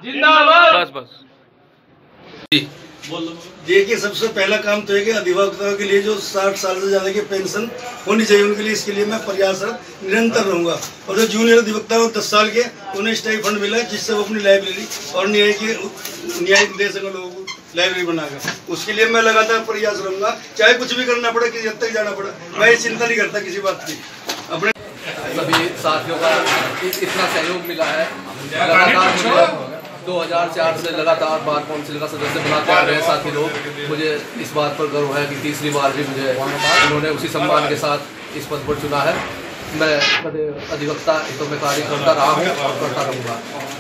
जिंदाबाद। बस देखिए, सबसे पहला काम तो है कि अधिवक्ताओं के लिए जो 60 साल से ज्यादा की पेंशन होनी चाहिए उनके लिए, इसके लिए मैं प्रयासरत निरंतर रहूंगा। और जो जूनियर अधिवक्ता हो 10 साल के, उन्हें स्टाइपेंड मिला जिससे वो अपनी लाइब्रेरी और न्याय दे सके लोगों को लाइब्रेरी बनाकर, उसके लिए मैं लगातार प्रयास रहूंगा। चाहे कुछ भी करना पड़े, किसी हद तक जाना पड़े, मैं चिंता नहीं करता किसी बात की। अपने सभी साथियों का इतना सहयोग मिला है। लगातार 2004 से लगातार बार काउंसिल का सदस्य बनाते आ रहे हैं साथी लोग। मुझे इस बात पर गर्व है कि तीसरी बार भी मुझे उन्होंने उसी सम्मान के साथ इस पद पर चुना है। मैं अधिवक्ता हितों में कार्य करता रहा हूँ और करता रहूँगा।